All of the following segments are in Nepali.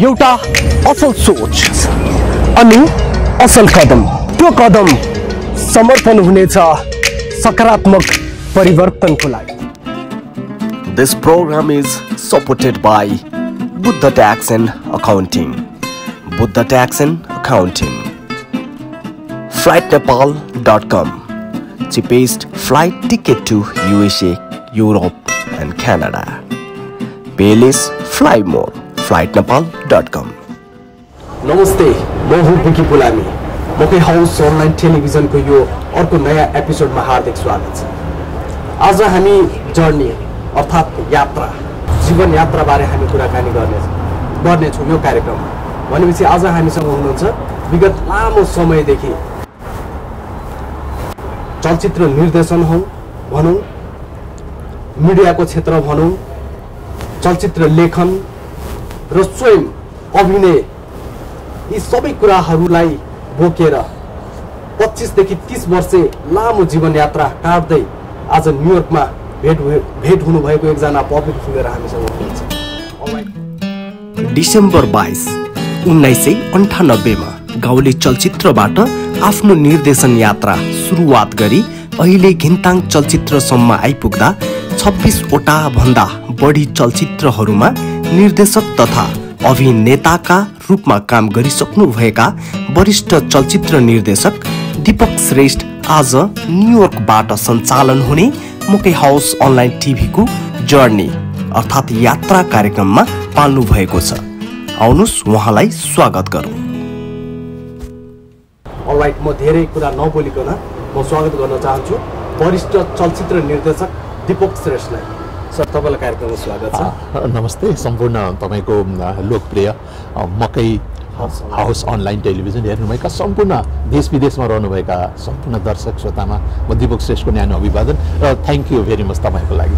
एउटा असल सोच अनि असल कदम, त्यो कदम समर्थन हुनेछ सकारात्मक परिवर्तनको लागि। This program is supported by Buddha Tax and Accounting. Buddha Tax and Accounting. FlightNepal.com. Cheapest flight ticket to USA, Europe and Canada. Pay less, fly more. FlightNepal.com. नमस्ते, म हुँ विकी पुलामी। मकै हाउस अनलाइन टेलिभिजनको यो अर्को नयाँ एपिसोडमा हार्दिक स्वागत छ। आज हामी जर्नी अर्थात् यात्रा, जीवन यात्राबारे हामी कुराकानी गर्नेछौँ यो कार्यक्रममा। भनेपछि आज हामीसँग हुनुहुन्छ विगत लामो समयदेखि चलचित्र निर्देशन भनौँ, मिडियाको क्षेत्र भनौँ, चलचित्र लेखन र स्वयं अभिनय, यी सबै कुराहरूलाई बोकेर 25 देखि 30 वर्ष लामो जीवन यात्रा काट्दै आज न्युयोर्कमा भेट हुनुभएको एकजना पब्लिक फिगर हामीसँग हुनुहुन्छ। डिसेम्बर 22, 1998 मा गाउँले चलचित्रबाट आफ्नो निर्देशन यात्रा सुरुवात गरी अहिले घिन्ताङ चलचित्रसम्म आइपुग्दा 26 वटा भन्दा बढी चलचित्रहरूमा निर्देशक तथा अभिनेताका रूपमा काम गरिसक्नुभएका वरिष्ठ चलचित्र निर्देशक दीपक श्रेष्ठ आज न्युयोर्कबाट सञ्चालन हुने मकै हाउस अनलाइन टिभीको जर्नी अर्थात् यात्रा कार्यक्रममा पाल्नु भएको छ। आउनुस् उहाँलाई स्वागत गरौँ। अलराइट, म धेरै कुरा नबोलिकन म स्वागत गर्न चाहन्छु वरिष्ठ चलचित्र निर्देशक दीपक श्रेष्ठलाई। सर, तपाईँलाई कार्यक्रममा स्वागत छ। नमस्ते। सम्पूर्ण तपाईँको लोकप्रिय मकै हाउस अनलाइन टेलिभिजन हेर्नुभएका सम्पूर्ण देश विदेशमा रहनुभएका सम्पूर्ण दर्शक श्रोतामा म दीपक श्रेष्ठको न्यानो अभिवादन र थ्याङ्क यू भेरी मच तपाईँको लागि।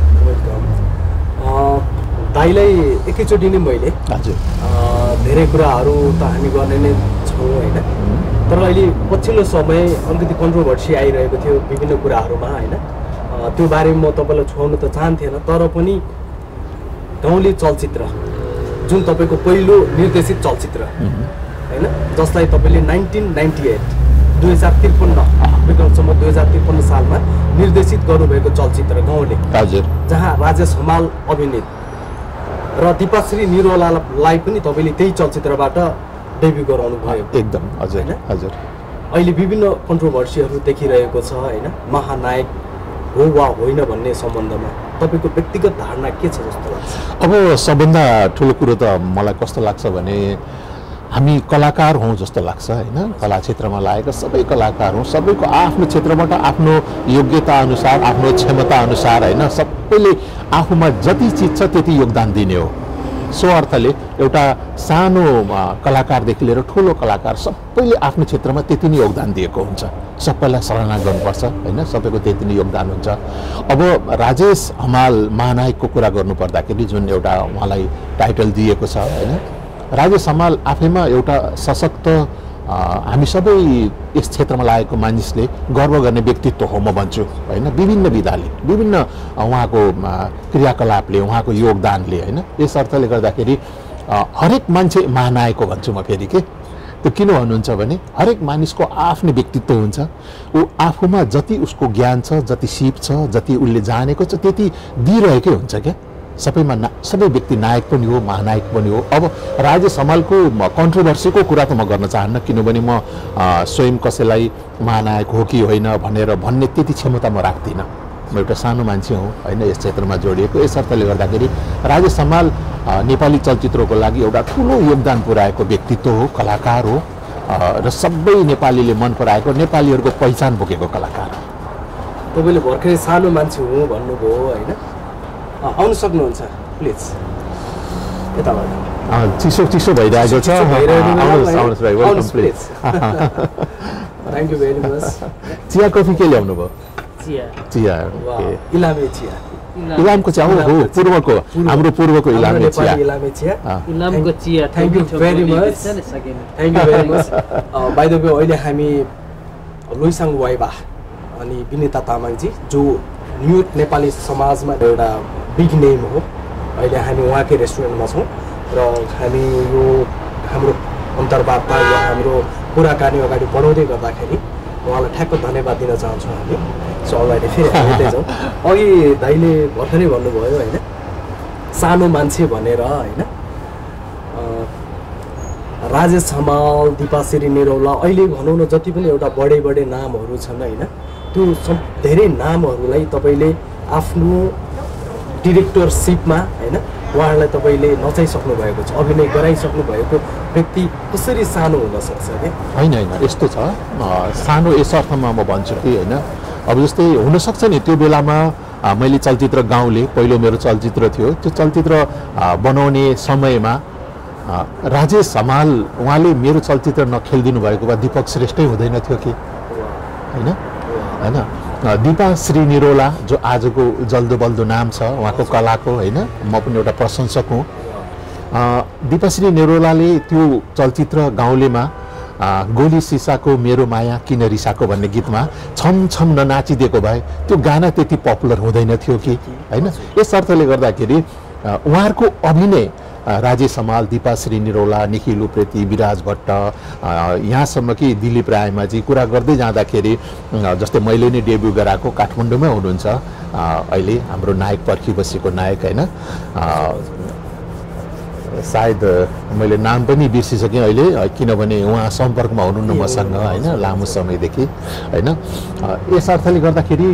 दाइलाई एकैचोटि नै मैले हजुर धेरै कुराहरू त हामी गर्ने नै छौँ होइन, तर अहिले पछिल्लो समय अलिकति कन्ट्रोभर्सी आइरहेको थियो विभिन्न कुराहरूमा होइन। त्यो बारेमा म तपाईँलाई छुवाउन त चाहन्थेन, तर पनि गाउँले चलचित्र जुन तपाईँको पहिलो निर्देशित चलचित्र होइन, जसलाई तपाईँले 2053 विक्रमसम्म 2053 सालमा निर्देशित गर्नुभएको चलचित्र गाउँले, हजुर, जहाँ राजेश हमाल अभिनीत र दीपाश्री निरौलालाई पनि तपाईँले त्यही चलचित्रबाट डेब्यू गराउनु भयो। एकदम हजुर हजुर। अहिले विभिन्न कन्ट्रोभर्सीहरू देखिरहेको छ होइन, महानायक हो वा होइन भन्ने सम्बन्धमा तपाईँको व्यक्तिगत धारणा के छ जस्तो लाग्छ? अब सबभन्दा ठुलो कुरो त मलाई कस्तो लाग्छ भने हामी कलाकार हौँ जस्तो लाग्छ होइन। कला क्षेत्रमा लागेका सबै कलाकार हौँ, सबैको आफ्नो क्षेत्रबाट आफ्नो योग्यता अनुसार आफ्नो क्षमता अनुसार होइन, सबैले आफूमा जति चिज छ त्यति योगदान दिने हो। सो अर्थले एउटा सानो कलाकारदेखि लिएर ठुलो कलाकार सबैले आफ्नो क्षेत्रमा त्यति नै योगदान दिएको हुन्छ। सबैलाई सराहना गर्नुपर्छ होइन, सबैको त्यति नै योगदान हुन्छ। अब राजेश हमाल महानायकको कुरा गर्नुपर्दाखेरि जुन एउटा उहाँलाई टाइटल दिएको छ होइन, राजेश हमाल आफैमा एउटा सशक्त हामी सबै यस क्षेत्रमा लागेको मानिसले गर्व गर्ने व्यक्तित्व हो म भन्छु होइन। विभिन्न विधाले विभिन्न उहाँको क्रियाकलापले उहाँको योगदानले होइन, यस अर्थले गर्दाखेरि हरेक मान्छे महानायक हो भन्छु म फेरि के। त्यो किन भन्नुहुन्छ भने हरेक मानिसको आफ्नै व्यक्तित्व हुन्छ। ऊ आफूमा जति उसको ज्ञान छ, जति सिप छ, जति उसले जानेको छ त्यति दिइरहेकै हुन्छ क्या। सबै व्यक्ति नायक पनि हो, महानायक पनि हो। अब राजेश हमालको कन्ट्रोभर्सीको कुरा त म गर्न चाहन्न, किनभने म स्वयं कसैलाई महानायक हो कि होइन भन्ने त्यति क्षमता म राख्दिनँ। म एउटा सानो मान्छे हुँ होइन, यस क्षेत्रमा जोडिएको। यस अर्थले गर्दाखेरि राजेश हमाल नेपाली चलचित्रको लागि एउटा ठुलो योगदान पुर्याएको व्यक्तित्व हो, कलाकार हो र सबै नेपालीले मन पराएको, नेपालीहरूको पहिचान बोकेको कलाकार हो। तपाईँले भर्खरै सानो मान्छे हुँ भन्नुभयो होइन, आउनु सक्नुहुन्छ प्लिज यताबाट। चिसो भइरहेको छ। Thank you very much. चिया कफी के ल्याउनु भयो? चिया इलामे चिया। इलामको चिया हो, पूर्वको, हाम्रो पूर्वको इलामे चिया। इलामको चिया। Thank you very much. Thank you very much. By the way, अहिले हामी लुइसाङ वाइबा अनि विनिता तामाङजी जो न्युयोर्क नेपाली समाजमा एउटा बिग नेम हो, अहिले हामी उहाँकै रेस्टुरेन्टमा छौँ। र हामी यो हाम्रो अन्तर्वार्ता या हाम्रो कुराकानी अगाडि बढाउँदै गर्दाखेरि उहाँलाई ठ्याक्क धन्यवाद दिन चाहन्छौँ हामी। सो अगाडि फेरि हेर्दै जाउँ। अघि दाइले भर्खरै भन्नुभयो होइन, सानो मान्छे भनेर होइन, राजेश हमाल, दिपाश्री निरौला, अहिले भनौँ न जति पनि एउटा बडे नामहरू छन् होइन, त्यो धेरै नामहरूलाई तपाईँले आफ्नो डिरेक्टरसिपमा होइन उहाँहरूलाई तपाईँले नचाइसक्नु भएको छ, अभिनय गराइसक्नु भएको व्यक्ति कसरी सानो हुनसक्छ क्या? होइन यस्तो छ, सानो यस अर्थमा म भन्छु कि होइन, अब जस्तै हुनसक्छ नि त्यो बेलामा मैले चलचित्र गाउँले पहिलो मेरो चलचित्र थियो, त्यो चलचित्र बनाउने समयमा राजेश हमाल उहाँले मेरो चलचित्र नखेलिदिनु भएको भए दीपक श्रेष्ठै हुँदैन थियो कि होइन होइन। दिपाश्री निरौला जो आजको जल्दो बल्दो नाम छ उहाँको कलाको होइन, म पनि एउटा प्रशंसक हुँ। दिपाश्री निरौलाले त्यो चलचित्र गाउँलेमा गोली सिसाको मेरो माया किन रिसाको भन्ने गीतमा छम छम ननाचिदिएको भए त्यो गाना त्यति पपुलर हुँदैन थियो कि होइन। यस अर्थले गर्दाखेरि उहाँहरूको अभिनय राजेश हमाल, दिपाश्री निरौला, निखिल उप्रेती, विराज भट्ट, यहाँसम्म कि दिलीप रायमाझी कुरा गर्दै जाँदाखेरि जस्तै मैले नै डेब्यू गराएको काठमाडौँमै हुनुहुन्छ अहिले हाम्रो नायक पर्खिबसेको नायक होइन, सायद मैले नाम पनि बिर्सिसकेँ अहिले किनभने उहाँ सम्पर्कमा हुनुहुन्न मसँग होइन लामो समयदेखि होइन। यस अर्थले गर्दाखेरि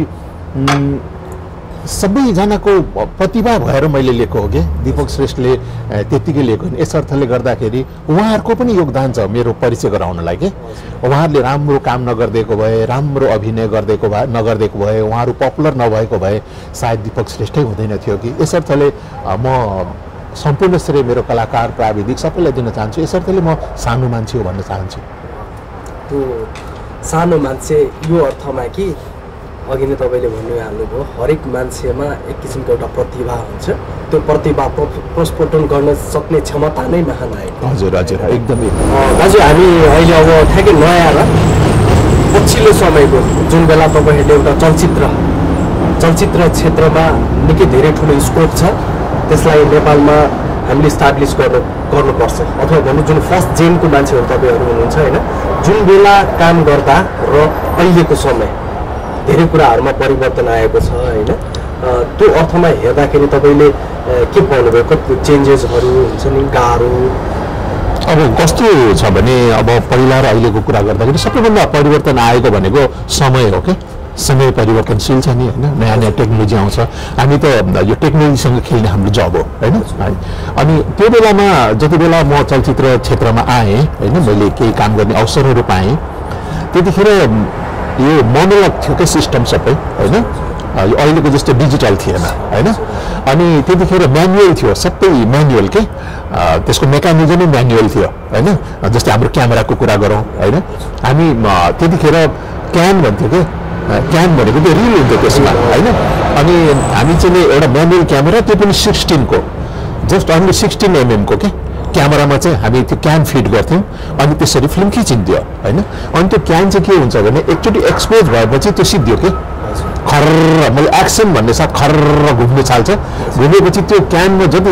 सबैजनाको प्रतिभा भएर मैले लिएको हो कि दीपक श्रेष्ठले त्यत्तिकै लिएको होइन। यस अर्थले गर्दाखेरि उहाँहरूको पनि योगदान छ मेरो परिचय गराउनलाई कि उहाँहरूले राम्रो काम नगरिदिएको भए, राम्रो अभिनय नगरिदिएको भए, उहाँहरू पपुलर नभएको भए सायद दीपक श्रेष्ठै हुँदैन थियो कि। यस अर्थले म सम्पूर्ण श्रेय मेरो कलाकार प्राविधिक सबैलाई दिन चाहन्छु। यस अर्थले म सानो मान्छे हो भन्न चाहन्छु। त्यो सानो मान्छे यो अर्थमा कि अघि नै तपाईँले भन्नुभयो हरेक मान्छेमा एक किसिमको एउटा प्रतिभा हुन्छ, त्यो प्रतिभा प्रस्फुटन गर्न सक्ने क्षमता नै महानायक। हजुर हजुर एकदमै। दाजु हामी अहिले अब ठ्याक्कै नयाँ र पछिल्लो समयको जुन बेला तपाईँहरूले एउटा चलचित्र क्षेत्रमा निकै धेरै ठुलो स्कोप छ त्यसलाई नेपालमा हामीले इस्टाब्लिस गर्नुपर्छ अथवा भन्नु जुन फर्स्ट जेनको मान्छेहरू तपाईँहरू हुनुहुन्छ होइन, जुन बेला काम गर्दा र अहिलेको समय धेरै कुराहरूमा परिवर्तन आएको छ होइन, त्यो अर्थमा हेर्दाखेरि तपाईँले के पाउनुभयो, कति चेन्जेसहरू हुन्छ नि गाह्रो? अब कस्तो छ भने अब पहिला र अहिलेको कुरा गर्दाखेरि सबैभन्दा परिवर्तन आएको भनेको समय हो क्या। समय परिवर्तनशील छ नि होइन, नयाँ नयाँ टेक्नोलोजी आउँछ, हामी त यो टेक्नोलोजीसँग खेल्ने हाम्रो जब हो होइन। अनि त्यो बेलामा जति बेला म चलचित्र क्षेत्रमा आएँ होइन, मैले केही काम गर्ने अवसरहरू पाएँ त्यतिखेर यो मोनोलग थियो क्या सिस्टम सबै होइन, अहिलेको जस्तो डिजिटल थिएन होइन। अनि त्यतिखेर म्यानुअल थियो, सबै म्यानुअल के, त्यसको मेकानिजमै म्यानुअल थियो होइन। जस्तै हाम्रो क्यामेराको कुरा गरौँ होइन, हामी त्यतिखेर क्यान भन्थ्यो क्या, क्यान भनेको त्यो रिल हुन्थ्यो त्यसमा होइन। अनि हामी चाहिँ एउटा म्यानुअल क्यामेरा त्यो पनि 16 को जस्ट अन्ली 16 mm को के क्यामेरामा चाहिँ हामी त्यो क्यान फिट गर्थ्यौँ अनि त्यसरी फिल्म खिचिन्थ्यो होइन। अनि त्यो क्यान चाहिँ के हुन्छ भने एकचोटि एक्सपोज भएपछि त्यो सिद्धियो कि खर्र, मैले एक्सन भन्ने साथ खर्र घुम्नु थाल्छ, घुमेपछि त्यो क्यानमा जति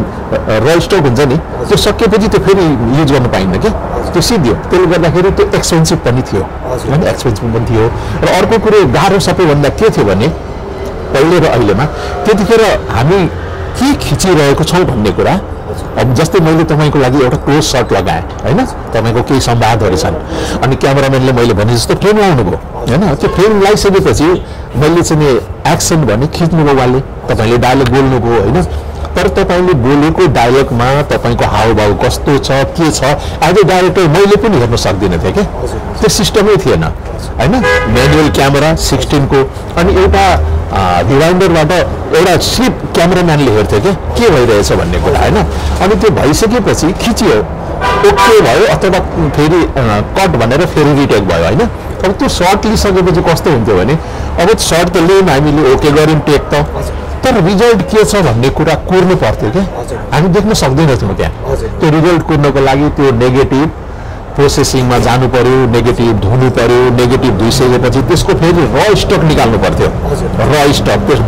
रस्टक हुन्छ नि त्यो सकेपछि त्यो फेरि युज गर्न पाइन्न क्या, त्यो सिद्धियो। त्यसले गर्दाखेरि त्यो एक्सपेन्सिभ पनि थियो होइन, एक्सपेन्सिभ पनि थियो। र अर्को कुरो गाह्रो सबैभन्दा के थियो भने पहिले र अहिलेमा त्यतिखेर हामी के खिचिरहेको छौँ भन्ने कुरा। अब जस्तै मैले तपाईँको लागि एउटा क्लोज सट लगाएँ होइन, तपाईँको केही संवादहरू छन् अनि क्यामेराम्यानले मैले भने जस्तो फ्रेम लाउनुभयो होइन, त्यो फ्रेम लगाइसकेपछि मैले चाहिँ एक्सन भने खिच्नुभयो उहाँले, तपाईँले डायलग बोल्नुभयो होइन। तर तपाईँले बोलेको डायलगमा तपाईँको हावभाव कस्तो छ के छ एज ए डाइरेक्टर मैले पनि हेर्न सक्दिनँ थिएँ कि, त्यो सिस्टमै थिएन होइन। म्यानुअल क्यामेरा 16 को अनि एउटा रिवाइन्डरबाट एउटा सिर्फ क्यामेराम्यानले हेर्थ्यो कि के भइरहेछ भन्ने कुरा होइन। अनि त्यो भइसकेपछि खिचियो ओके भयो अथवा फेरि कट भनेर फेरि रिटेक भयो होइन। अब त्यो सर्ट लिइसकेपछि कस्तो हुन्थ्यो भने अब सर्ट त लियौँ हामीले, ओके गऱ्यौँ टेक त, तर रिजल्ट के छ भन्ने कुरा कोर्नु पर्थ्यो क्या, हामी देख्न सक्दैनथ्यौँ त्यहाँ। त्यो रिजल्ट कोर्नको लागि त्यो नेगेटिभ प्रोसेसिङमा जानु पर्यो, नेगेटिभ धुनु पर्यो, नेगेटिभ धुइसकेपछि त्यसको फेरि र स्टक निकाल्नु पर्थ्यो, र स्टक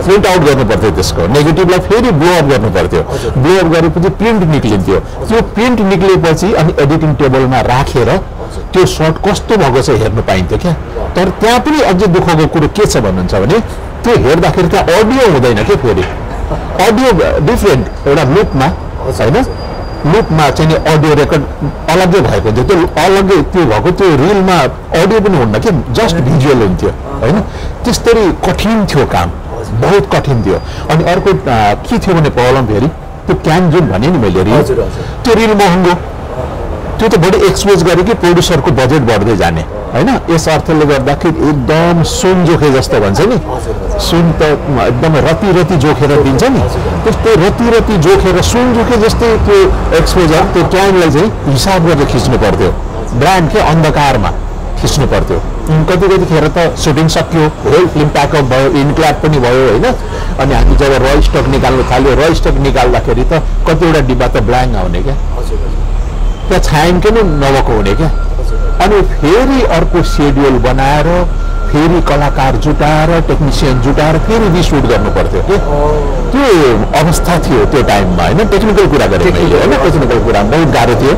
प्रिन्ट आउट गर्नु पर्थ्यो, त्यसको नेगेटिभलाई फेरि ब्लो अप गर्नु पर्थ्यो, ब्लो अप गरेपछि प्रिन्ट निक्लिन्थ्यो, त्यो प्रिन्ट निक्लिएपछि अनि एडिटिङ टेबलमा राखेर त्यो सर्ट कस्तो भएको छ हेर्नु पाइन्थ्यो क्या। तर त्यहाँ पनि अझै दुःखको कुरो के छ भन्नुहुन्छ भने त्यो हेर्दाखेरि त्यहाँ अडियो हुँदैन क्या, फेरि अडियो डिफ्रेन्ट एउटा लुपमा होइन, लुपमा चाहिँ अडियो रेकर्ड अलग्गै भएको थियो, त्यो अलग्गै त्यो भएको त्यो रिलमा अडियो पनि हुन्न कि जस्ट भिजुअल हुन्थ्यो होइन। त्यस्तरी कठिन थियो काम, बहुत कठिन थियो। अनि अर्को के थियो भने प्रब्लम फेरि त्यो क्यान जुन भने नि मैले रिल, त्यो रिल महँगो, त्यो त बढी एक्सपोज गरे कि प्रोड्युसरको बजेट बढ्दै जाने होइन। यस अर्थले गर्दाखेरि एकदम सुन जोखे जस्तो भन्छ नि, सुन त एकदम रति रति जोखेर दिन्छ नि, त्यस्तै रति रति जोखेर सुन जोखे जस्तै त्यो एक्सपोजर त्यो क्यानलाई चाहिँ हिसाब गरेर खिच्नु पर्थ्यो, ब्रान्ड के अन्धकारमा खिच्नु पर्थ्यो। कति कतिखेर त सुटिङ सक्यो, होल फिल्म प्याकअप भयो, इनक्ल्याप पनि भयो होइन। अनि हामी जब र स्टक निकाल्नु थाल्यो, र स्टक निकाल्दाखेरि त कतिवटा डिब्बा त ब्ल्याङ्क आउने क्या, त्यहाँ छायाङ्कन नभएको हुने क्या। अनि फेरि अर्को सेड्युल बनाएर फेरि कलाकार जुटाएर टेक्निसियन जुटाएर फेरि रिसुट गर्नु पर्थ्यो कि त्यो अवस्था थियो त्यो टाइममा होइन। टेक्निकल कुरा गरेँ मैले होइन, टेक्निकल कुरा बहुत गाह्रो थियो।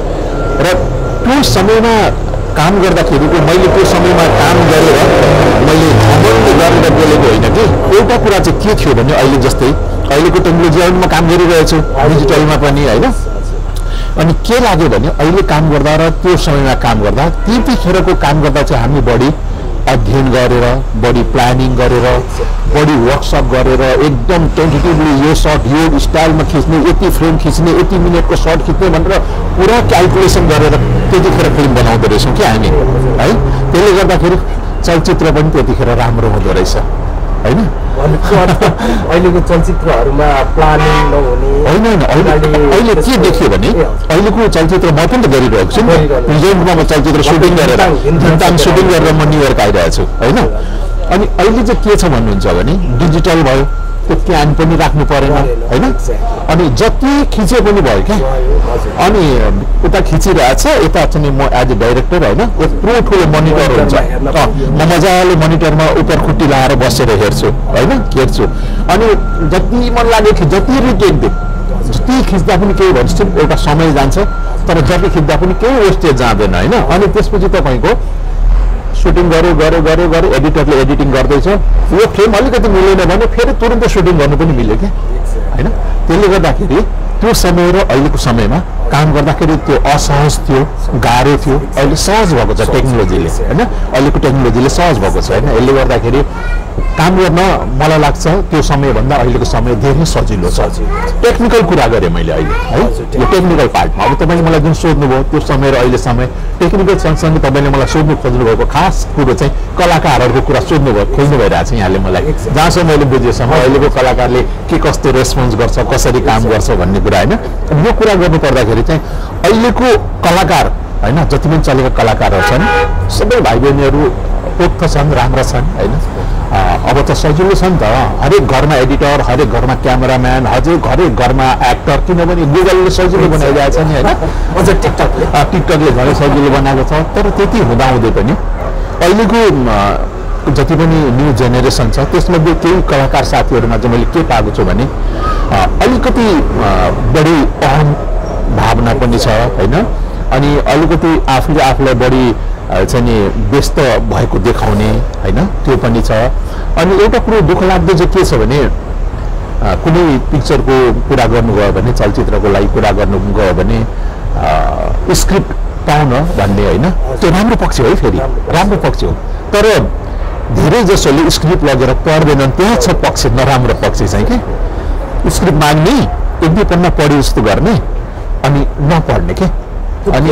र त्यो समयमा काम गर्दाखेरिको मैले त्यो समयमा काम गरेर मैले घमण्ड गरेर बोलेको होइन कि। एउटा कुरा चाहिँ के थियो भने अहिले जस्तै अहिलेको टेक्नोलोजीमा काम गरिरहेको छु, डिजिटलमा पनि होइन। अनि के लाग्यो भने अहिले काम गर्दा र त्यो समयमा काम गर्दा त्यतिखेरको काम गर्दा चाहिँ हामी बढी अध्ययन गरेर, बढी प्लानिङ गरेर, बढी वर्कसप गरेर एकदम टेन्टेटिभली यो सर्ट यो स्टाइलमा खिच्ने, यति फ्रेम खिच्ने, यति मिनटको सर्ट खिच्ने भनेर पुरा क्यालकुलेसन गरेर त्यतिखेर फिल्म बनाउँदो रहेछौँ क्या हामी है। त्यसले गर्दाखेरि चलचित्र पनि त्यतिखेर राम्रो हुँदो रहेछ होइन। अहिलेको चलचित्रहरूमा प्लानिङ नहुने होइन। अहिले के देखियो भने अहिलेको चलचित्र म पनि त गरिरहेको छु, प्रेजेन्टमा म चलचित्र सुटिङ गरेर घिन्ताङ सुटिङ गरेर म न्युयोर्क आइरहेको छु होइन। अनि अहिले चाहिँ के छ भन्नुहुन्छ भने डिजिटल भयो, त्यो क्यान पनि राख्नु परेन होइन। अनि जति खिचे पनि भयो क्या। अनि उता खिचिरहेछ, यता चाहिँ म एज ए डाइरेक्टर होइन यत्रो ठुलो मोनिटर हुन्छ, म मजाले मोनिटरमा उपर खुट्टी लाएर बसेर हेर्छु होइन, हेर्छु। अनि जति मन लाग्यो जति रिटेक दिउँ, जति खिच्दा पनि केही भन्छ एउटा समय जान्छ, तर जति खिच्दा पनि केही वेस्टेज जाँदैन होइन। अनि त्यसपछि तपाईँको सुटिङ गऱ्यो गऱ्यो गऱ्यो गऱ्यो, एडिटरले एडिटिङ गर्दैछ, यो फ्रेम अलिकति मिलेन भने फेरि तुरन्त सुटिङ गर्नु पनि मिल्यो क्या होइन। त्यसले गर्दाखेरि त्यो समय र अहिलेको समयमा काम गर्दाखेरि त्यो असहज थियो, गाह्रो थियो। अहिले सहज भएको छ टेक्नोलोजीले होइन, अहिलेको टेक्नोलोजीले सहज भएको छ होइन। यसले गर्दाखेरि काम गर्न मलाई लाग्छ त्यो समयभन्दा अहिलेको समय धेरै सजिलो छ। टेक्निकल कुरा गरेँ मैले अहिले है, यो टेक्निकल पार्टमा। अब तपाईँले मलाई जुन सोध्नुभयो त्यो समय र अहिले समय टेक्निकल सँगसँगै तपाईँले मलाई सोध्नु खोज्नुभएको खास कुरो चाहिँ कलाकारहरूको कुरा सोध्नुभयो, खोज्नु भइरहेको छ यहाँले मलाई। जहाँसम्म मैले बुझेसम्म अहिलेको कलाकारले के कस्तो रेस्पोन्स गर्छ, कसरी काम गर्छ भन्ने कुरा होइन। यो कुरा गर्नु पर्दाखेरि चाहिँ अहिलेको कलाकार होइन, जति पनि चलेका कलाकारहरू छन् सबै भाइ बहिनीहरू पोख्त छन्, राम्रा छन् होइन। अब त सजिलो छ नि त, हरेक घरमा एडिटर, हरेक घरमा क्यामेराम्यान, हरेक घरमा एक्टर, किनभने गुगलले सजिलो बनाइरहेको छ नि होइन। अझ टिकटकले झन् सजिलो बनाएको छ। तर त्यति हुँदाहुँदै पनि अहिलेको जति पनि न्यू जेनेरेसन छ त्यसमध्ये केही कलाकार साथीहरूमा चाहिँ मैले के पाएको छु भने अलिकति बढी अहम भावना पनि छ होइन। अनि अलिकति आफूले आफूलाई बढी चाहिँ नि व्यस्त भएको देखाउने होइन, त्यो पनि छ। अनि एउटा कुरो दुःख लाग्दो चाहिँ के छ भने कुनै पिक्चरको कुरा गर्नु गयो भने, चलचित्रको लागि कुरा गर्नु गयो भने स्क्रिप्ट पाउन भन्ने होइन, त्यो राम्रो पक्ष हो है, फेरि राम्रो पक्ष हो। तर धेरै जसोले स्क्रिप्ट लगेर पढ्दैनन्, त्यहाँ छ पक्ष नराम्रो पक्ष चाहिँ कि स्क्रिप्ट माग्ने, एक दुई पन्ना पढ्यो जस्तो गर्ने अनि नपढ्ने के। अनि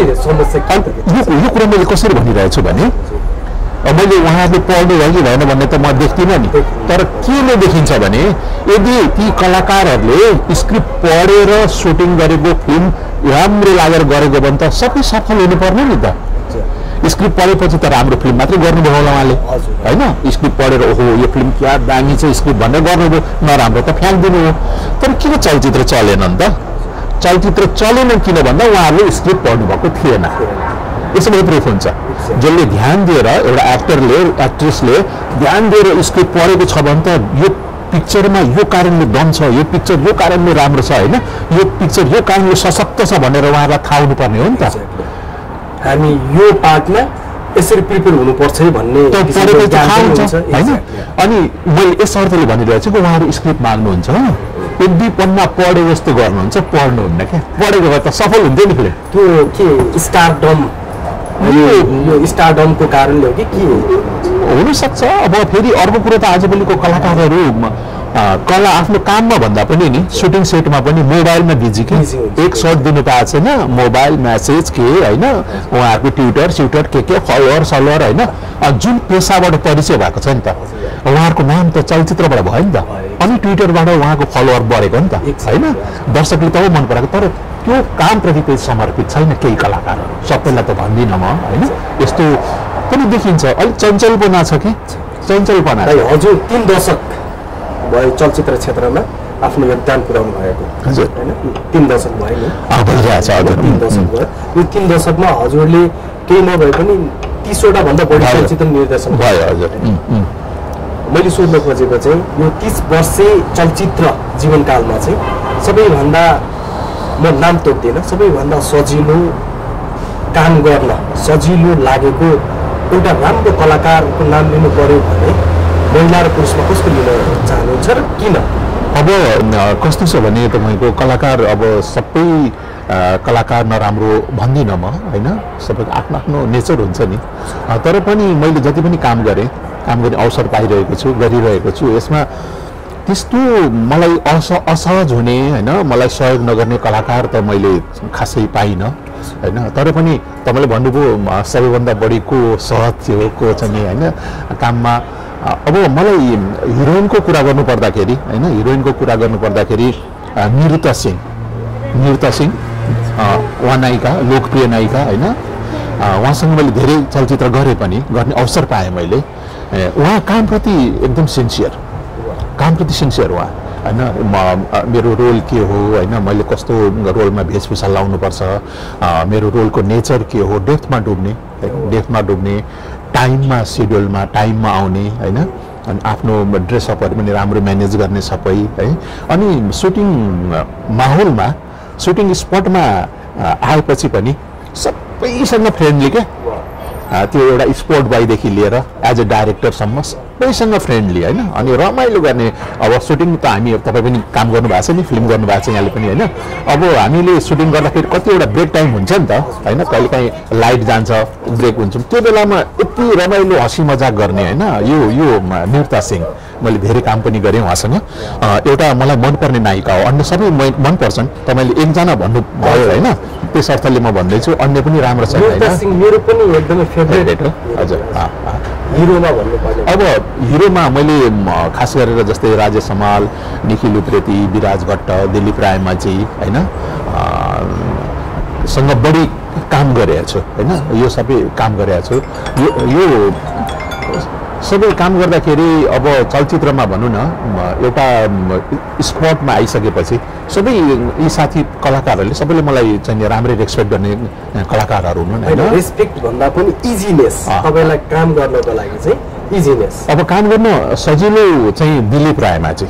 यो कुरा मैले कसरी भनिरहेको छु भने मैले उहाँहरूले पढ्नु भयो कि भएन भन्ने त म देख्दिनँ नि, तर केले देखिन्छ भने यदि ती कलाकारहरूले स्क्रिप्ट पढेर सुटिङ गरेको फिल्म राम्रो लागेर गरेको भने त सबै सफल हुनुपर्ने नि त। स्क्रिप्ट पढेपछि त राम्रो फिल्म मात्रै गर्नुभयो होला उहाँले होइन। स्क्रिप्ट पढेर ओहो यो फिल्म क्या दामी छ स्क्रिप्ट भनेर गर्नुभयो, नराम्रो त फ्याँक्दिनु हो। तर किन चलचित्र चलेन नि त? चलचित्र चलेन किन भन्दा उहाँहरूले स्क्रिप्ट पढ्नुभएको थिएन। यसो मात्रै प्रुफ हुन्छ। जसले ध्यान दिएर एउटा एक्टरले एक्ट्रेसले ध्यान दिएर स्क्रिप्ट पढेको छ भने त यो पिक्चरमा यो कारणले दम छ, यो पिक्चर यो कारणले राम्रो छ होइन, यो पिक्चर यो कारणले सशक्त छ भनेर उहाँलाई थाहा हुनुपर्ने हो नि त। हामी यो पार्टमा यसरी प्रिपेयर हुनुपर्छ है भन्ने पढेको थाहा हुन्छ होइन। अनि मैले यस अर्थले भनिरहेको छु कि उहाँहरू स्क्रिप्ट माग्नुहुन्छ, एक दुई पन्ना पढे जस्तो गर्नुहुन्छ, पढ्नुहुन्न क्या। पढेको भए त सफल हुन्थ्यो नि फिल्म। त्यो के स्टारडम, यो स्टारडमको कारणले हो कि के हुनसक्छ। अब फेरि अर्को कुरो त आजभोलिको कलाकारहरू कला आफ्नो काममा भन्दा पनि नि सुटिङ सेटमा पनि मोबाइलमा बिजी कि, एक सर्ट दिनु पाएको छैन, मोबाइल म्यासेज के होइन, उहाँहरूको ट्विटर के फलोवर सलोवर होइन, जुन पेसाबाट परिचय भएको छ नि त, उहाँहरूको नाम त चलचित्रबाट भयो नि त, अनि ट्विटरबाट उहाँको फलोवर बढेको नि त होइन, दर्शकले तब मन पराएको। तर त्यो कामप्रति चाहिँ समर्पित छैन केही कलाकार, सबैलाई त भन्दिनँ म होइन। यस्तो पनि देखिन्छ, अलिक चञ्चलपना छ कि, चञ्चलपना। हजुर 3 दशक भयो चलचित्र क्षेत्रमा आफ्नो योगदान पुर्याउनु भएको होइन, 3 दशक भयो नि, 3 दशक भयो। यो 3 दशकमा हजुरले केही नभए पनि 30वटा भन्दा बढी चलचित्र निर्देशन भयो। हजुर मैले सोध्न खोजेको चाहिँ यो 30 वर्षे चलचित्र जीवनकालमा चाहिँ सबैभन्दा, म नाम तोक्दिनँ, सबैभन्दा सजिलो काम गर्न सजिलो लागेको एउटा राम्रो कलाकारको नाम लिनु पर्यो भने महिला र पुरुषमा कसको लिन चाहनुहुन्छ र किन? अब कस्तो छ भने तपाईँको कलाकार, अब सबै कलाकार नराम्रो भन्दिनँ म होइन, सबैको आफ्नो आफ्नो नेचर हुन्छ नि। तर पनि मैले जति पनि काम गर्ने अवसर पाइरहेको छु, गरिरहेको छु, यसमा त्यस्तो मलाई असहज हुने होइन, मलाई सहयोग नगर्ने कलाकार त मैले खासै पाइनँ होइन। तर पनि तपाईँले भन्नुभयो सबैभन्दा बढी को सहज थियो, को चाहिँ होइन काममा। अब मलाई हिरोइनको कुरा गर्नु पर्दाखेरि होइन, हिरोइनको कुरा गर्नु पर्दाखेरि निरुता सिंह उहाँ नायिका, लोकप्रिय नायिका होइन, उहाँसँग मैले धेरै चलचित्र गरेँ पनि, गर्ने अवसर पाएँ मैले। उहाँ कामप्रति एकदम सिन्सियर उहाँ होइन। मेरो रोल के हो होइन, मैले कस्तो रोलमा वेशभूषा लाउनुपर्छ, मेरो रोलको नेचर के हो, डेप्थमा डुब्ने, टाइममा सिड्युलमा टाइममा आउने होइन, अनि आफ्नो ड्रेसअपहरू पनि राम्रो म्यानेज गर्ने सबै है। अनि सुटिङ माहौलमा, सुटिङ स्पटमा आएपछि पनि सबैसँग फ्रेन्डली क्या, त्यो एउटा स्पोर्ट बाईदेखि लिएर एज अ डाइरेक्टरसम्म सबैसँग फ्रेन्डली होइन। अनि रमाइलो गर्ने, अब सुटिङ त हामी, तपाईँ पनि काम गर्नुभएको छ नि, फिल्म गर्नुभएको छ यहाँले पनि होइन। अब हामीले सुटिङ गर्दाखेरि कतिवटा ब्रेक टाइम हुन्छ नि त होइन, कहिलेकाहीँ लाइट जान्छ, ब्रेक हुन्छ, त्यो बेलामा यति रमाइलो हँसी मजाक गर्ने होइन। यो निरुता सिंह मैले धेरै काम पनि गरेँ उहाँसँग, एउटा मलाई मनपर्ने नायिका हो। अन्य सबै मनपर्छन्, तपाईँले एकजना भन्नुभयो होइन, त्यस अर्थले म भन्दैछु, अन्य पनि राम्रो छ होइन। मेरो पनि एकदमै फेभरेट हो। हजुर हिरोमा भन्नुपर्ने, अब हिरोमा मैले खास गरेर जस्तै राजेश हमाल, निखिल उप्रेती, विराज भट्ट, दिलीप रायमाझी होइन सँग बढी काम गरेको छु होइन। यो सबै काम गरेको छु। यो सबै काम गर्दाखेरि अब चलचित्रमा भनौँ न, एउटा स्पटमा आइसकेपछि सबै यी साथी कलाकारहरूले सबैले मलाई चाहिँ राम्रै रेस्पेक्ट गर्ने कलाकारहरू हुन् होइन। रेस्पेक्ट भन्दा पनि इजिनेस, तपाईँलाई काम गर्नको लागि चाहिँ इजिनेस। अब काम गर्न सजिलो चाहिँ दिलीप रायमाझी,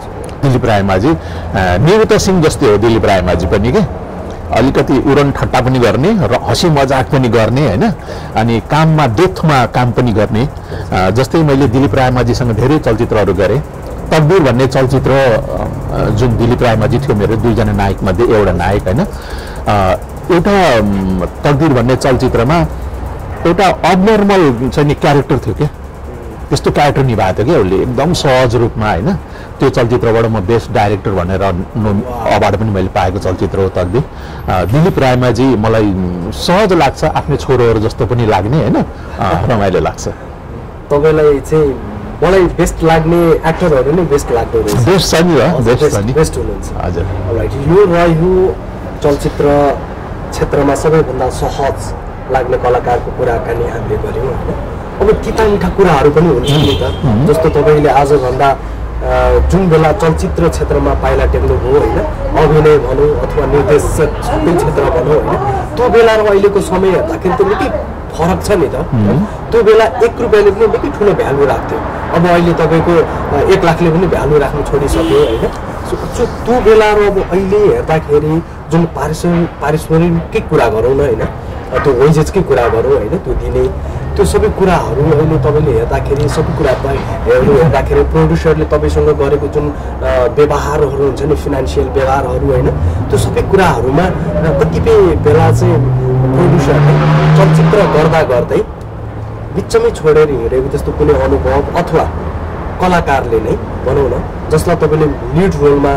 निरुता सिंह जस्तै हो दिलीप रायमाझी पनि के, अलिकति उडन ठट्टा पनि गर्ने र हँसी मजाक पनि गर्ने होइन। अनि काममा डेप्थमा काम पनि गर्ने। जस्तै मैले दिलीप रायमाझीसँग धेरै चलचित्रहरू गरेँ। तकदीर भन्ने चलचित्र जुन दिलीप रायमाझी थियो मेरो 2जना नायक मध्ये एउटा नायक होइन। एउटा तकदीर भन्ने चलचित्रमा एउटा अबनर्मल चाहिँ क्यारेक्टर थियो क्या, त्यस्तो क्यारेक्टर निभाएको थियो क्या उसले एकदम सहज रूपमा होइन। त्यो चलचित्रबाट म बेस्ट डाइरेक्टर भनेर अवार्ड पनि मैले पाएको चलचित्र हो तकदीर। दिलीप रायमाझी मलाई सहज लाग्छ, आफ्नै छोरोहरू जस्तो पनि लाग्ने होइन, रमाइलो लाग्छ। तपाईँलाई चाहिँ मलाई बेस्ट लाग्ने एक्टरहरू नै बेस्ट लाग्दो रहेछ। बेस्ट छ नि, बेस्ट हुनुहुन्छ हजुर। राइट, यो रह्यो चलचित्र क्षेत्रमा सबैभन्दा सहज लाग्ने कलाकारको कुराकानी हामीले गऱ्यौँ होइन। अब तिता मिठा कुराहरू पनि हुन्छ नि त, जस्तो तपाईँले आजभन्दा जुन बेला चलचित्र क्षेत्रमा पाइला टेक्नुभयो होइन, अभिनय भनौँ अथवा निर्देशक सबै क्षेत्र भनौँ होइन, त्यो बेला र अहिलेको समय हेर्दाखेरि त निकै फरक छ नि त। त्यो बेला 1 रुपियाँले पनि निकै ठुलो भ्यालु राख्थ्यो, अब अहिले तपाईँको 1 लाखले पनि भ्यालु राख्नु छोडिसक्यो होइन। सो त्यो बेला र अब अहिले हेर्दाखेरि जुन पारिश्रमिककै कुरा गरौँ न होइन, त्यो वेजेसकै कुरा गरौँ होइन, त्यो दिने त्यो सबै कुराहरू अहिले तपाईँले हेर्दाखेरि सबै कुराहरू हेर्दाखेरि प्रोड्युसरले तपाईँसँग गरेको जुन व्यवहारहरू हुन्छ नि, फिनान्सियल व्यवहारहरू होइन, त्यो सबै कुराहरूमा कतिपय बेला चाहिँ प्रोड्युसरले चलचित्र गर्दा गर्दै बिचमै छोडेर हिँडेको त्यस्तो कुनै अनुभव अथवा कलाकारले नै भनौँ न जसलाई तपाईँले लिड रोलमा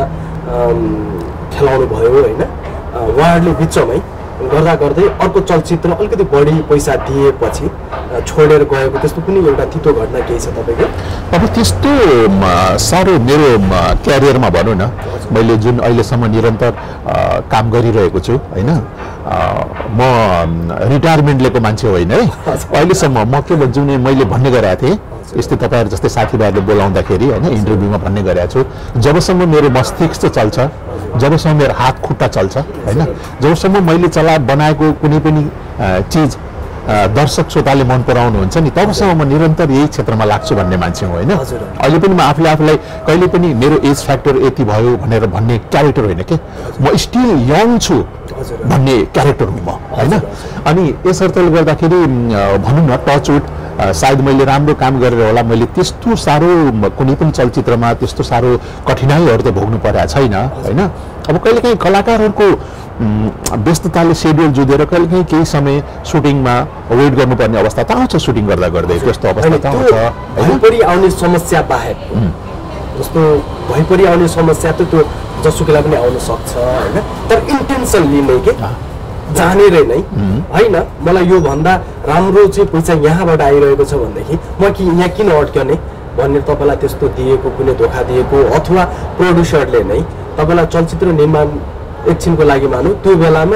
खेलाउनु भयो होइन, उहाँहरूले बिचमै गर्दा गर्दै अर्को चलचित्र अलिकति बढी पैसा दिएपछि छोडेर गएको त्यस्तो कुनै एउटा तितो घटना केही छ तपाईँको? अब त्यस्तो साह्रो मेरो क्यारियरमा भनौँ न, मैले जुन अहिलेसम्म निरन्तर काम गरिरहेको छु होइन, म रिटायरमेन्ट लिएको मान्छे होइन है। अहिलेसम्म म के भन्छु भने मैले भन्ने गरेको थिएँ, यस्तै तपाईँहरू जस्तै साथीभाइहरूले बोलाउँदाखेरि होइन इन्टरभ्यूमा भन्ने गरेको छु, जबसम्म मेरो मस्तिष्क चल्छ, जबसम्म मेरो हात खुट्टा चल्छ होइन, जबसम्म मैले बनाएको कुनै पनि चिज दर्शक श्रोताले मन पराउनुहुन्छ नि, तबसम्म म निरन्तर यही क्षेत्रमा लाग्छु भन्ने मान्छे हो होइन। अहिले पनि म आफूलाई कहिले पनि मेरो एज फ्याक्टर यति भयो भनेर भन्ने क्यारेक्टर होइन कि, म स्टिल यङ छु भन्ने क्यारेक्टर हुँ म होइन। अनि यसर्थले गर्दाखेरि भनौँ न टचवुड सायद मैले राम्रो काम गरेर होला, मैले त्यस्तो साह्रो कुनै पनि चलचित्रमा त्यस्तो साह्रो कठिनाइहरू त भोग्नु परेको छैन होइन। अब कहिलेकाहीँ कलाकारहरूको व्यस्तताले सेड्युल जुधेर कहिलेकाहीँ केही समय सुटिङमा वेट गर्नुपर्ने अवस्था त आउँछ, सुटिङ गर्दा गर्दै त्यस्तो अवस्था त आउँछ। भइपरि आउने समस्या बाहेक जस्तो भइपरि आउने समस्या त त्यो जसुकैलाई पनि आउन सक्छ होइन, तर इन्टेन्सनली नै के जानेर नै होइन मलाई यो भन्दा राम्रो चाहिँ पैसा यहाँबाट आइरहेको छ भनेदेखि म यहाँ किन अड्कने भन्ने तपाईँलाई त्यस्तो दिएको कुनै धोका दिएको अथवा प्रोड्युसरले नै तपाईँलाई चलचित्र निर्माण एकछिनको लागि मानौँ त्यो बेलामा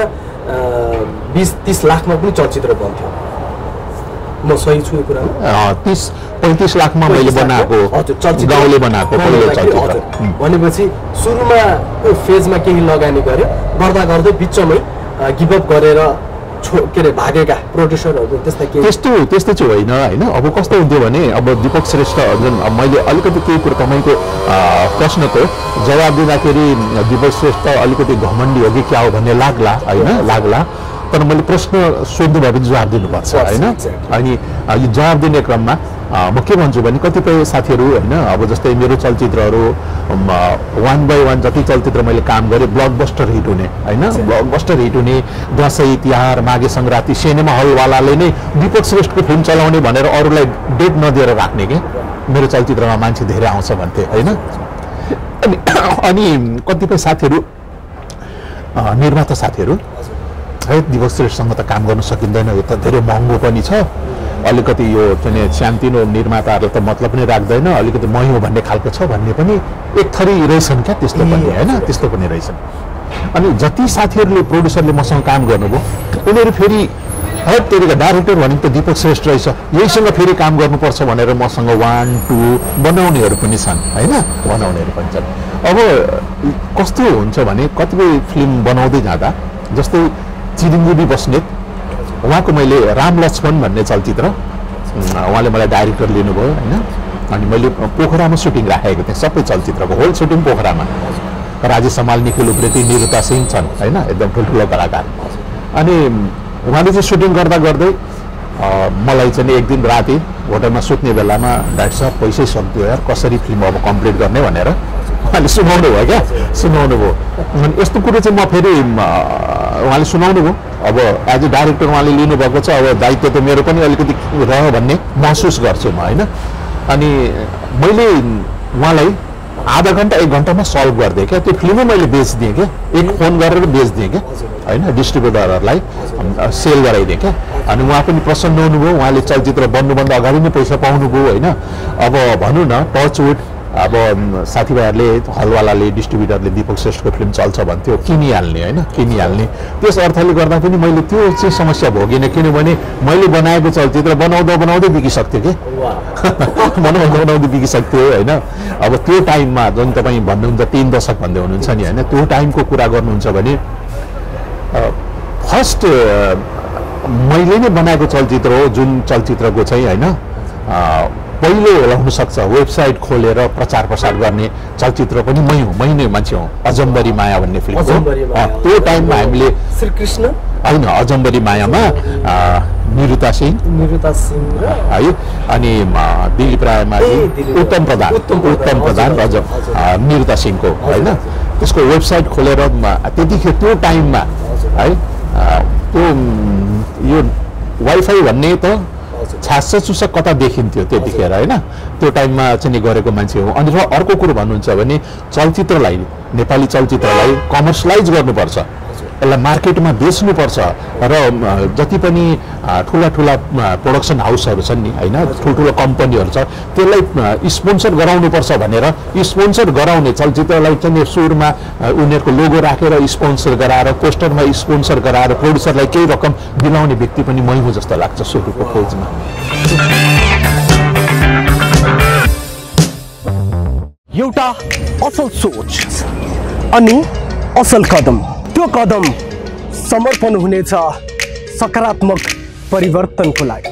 20-30 लाखमा पनि चलचित्र बन्थ्यो, म सही छु यो कुरामा? 30-35 लाखमा मैले बनाएको गाउँले बनाएको चलचित्र भनेपछि सुरुमा फेजमा केही लगानी गरे, गर्दा गर्दै बिचमै गिभअप गरेर के अरे भागेका प्रोड्युसरहरू त्यस्तो चाहिँ होइन होइन। अब कस्तो हुन्थ्यो भने अब दीपक श्रेष्ठ जुन मैले अलिकति केही कुरो तपाईँको प्रश्नको जवाब दिँदाखेरि दीपक श्रेष्ठ अलिकति घमण्डी हो कि क्या हो भन्ने लाग्ला तर मैले प्रश्न सोध्नु भए पनि जवाब दिनुपर्छ होइन। अनि यो जवाब दिने क्रममा म के भन्छु भने कतिपय साथीहरू होइन अब जस्तै मेरो चलचित्रहरू 1 by 1 जति चलचित्र मैले काम गरेँ ब्लकबस्टर हिट हुने होइन, ब्लकबस्टर हिट हुने, दसैँ तिहार माघे सङ्क्रान्ति सिनेमा हलवालाले नै दीपक श्रेष्ठको फिल्म चलाउने भनेर अरूलाई डेट नदिएर राख्ने के मेरो चलचित्रमा मान्छे धेरै आउँछ भन्थे होइन। अनि कतिपय साथीहरू निर्माता साथीहरू है दीपक श्रेष्ठसँग त काम गर्न सकिँदैन, यो त धेरै महँगो पनि छ, अलिकति यो चाहिँ सानोतिनो निर्माताहरूले त मतलब पनि राख्दैन, अलिकति मै हो भन्ने खालको छ भन्ने पनि एक थरी रहेछन् क्या, त्यस्तो पनि होइन, त्यस्तो पनि रहेछन्। अनि जति साथीहरूले प्रोड्युसरले मसँग काम गर्नुभयो उनीहरू फेरि है तेरिका डाइरेक्टर भनेको त दीपक श्रेष्ठ रहेछ, यहीसँग फेरि काम गर्नुपर्छ भनेर मसँग 1-2 बनाउनेहरू पनि छन् होइन, बनाउनेहरू पनि छन्। अब कस्तो हुन्छ भने कतिपय फिल्म बनाउँदै जाँदा जस्तै चिरिङ्गुडी बस्नेत उहाँको मैले राम लक्ष्मण भन्ने चलचित्र उहाँले मलाई डाइरेक्टर लिनुभयो होइन। अनि मैले पोखरामा सुटिङ राखेको थिएँ, सबै चलचित्रको होल सुटिङ पोखरामा, राजेश समाल, निखिल उप्रेती, निरुता सिंह छन् होइन, एकदम ठुल्ठुलो कलाकार। अनि उहाँले चाहिँ सुटिङ गर्दा गर्दै मलाई चाहिँ एक दिन राति होटलमा सुत्ने बेलामा डाक्टर साहब पैसै सक्यो यार, कसरी फिल्म अब कम्प्लिट गर्ने भनेर उहाँले सुनाउनु भयो क्या, सुनाउनु भयो। अनि यस्तो कुरो चाहिँ म फेरि उहाँले सुनाउनु भयो, अब एज अ डाइरेक्टर उहाँले लिनुभएको छ, अब दायित्व त मेरो पनि अलिकति रह्यो भन्ने महसुस गर्छु म होइन। अनि मैले उहाँलाई आधा घन्टा 1 घन्टामा सल्भ गरिदिएँ क्या, त्यो फिल्मै मैले बेचिदिएँ क्या, एक फोन गरेर बेचिदिएँ क्या होइन, डिस्ट्रिब्युटरहरूलाई सेल गराइदिएँ क्या। अनि उहाँ पनि प्रसन्न हुनुभयो, उहाँले चलचित्र बन्नुभन्दा अगाडि नै पैसा पाउनुभयो होइन। अब भनौँ न टचवुड अब साथीभाइहरूले हलवालाले डिस्ट्रिब्युटरले दीपक श्रेष्ठको फिल्म चल्छ भन्थ्यो किनिहाल्ने होइन किनिहाल्ने त्यस अर्थले गर्दा पनि मैले त्यो चाहिँ समस्या भोगिनँ किनभने मैले बनाएको चलचित्र बनाउँदै बिकिसक्थ्यो कि बनाउँदै बिकिसक्थ्यो होइन अब त्यो टाइममा जुन तपाईँ भन्नुहुन्छ 3 दशक भन्दै हुनुहुन्छ नि होइन त्यो टाइमको कुरा गर्नुहुन्छ भने फर्स्ट मैले नै बनाएको चलचित्र हो जुन चलचित्रको चाहिँ होइन पहिलो होला हुनसक्छ वेबसाइट खोलेर प्रचार प्रसार गर्ने चलचित्र पनि मै नै मान्छे हुँ अजम्बरी माया भन्ने फिल्म त्यो टाइममा हामीले श्रीकृष्ण होइन अजम्बरी मायामा निरुता सिंह है अनि दिलीप रायमाझी उत्तम प्रधान अझ निरुता सिंहको होइन त्यसको वेबसाइट खोलेर त्यतिखेर त्यो टाइममा है त्यो यो वाइफाई भन्ने त छास कता देखिन्थ्यो त्यतिखेर होइन त्यो टाइममा चाहिँ गरेको मान्छे हो अनि र अर्को कुरो भन्नुहुन्छ भने चलचित्रलाई नेपाली चलचित्रलाई कमर्सलाइज गर्नुपर्छ यसलाई मार्केटमा बेच्नुपर्छ र जति पनि ठुला प्रोडक्सन हाउसहरू छन् नि होइन ठुल्ठुलो कम्पनीहरू छ त्यसलाई स्पोन्सर गराउनुपर्छ भनेर स्पोन्सर गराउने चलचित्रलाई चाहिँ सुरुमा उनीहरूको लोगो राखेर स्पोन्सर गराएर पोस्टरमा स्पोन्सर गराएर प्रोड्युसरलाई केही रकम दिलाउने व्यक्ति पनि मै हो जस्तो लाग्छ सुरुको खोजमा एउटा असल सोच अनि असल कदम त्यो कदम समर्पण हुनेछ सकारात्मक परिवर्तनको लागि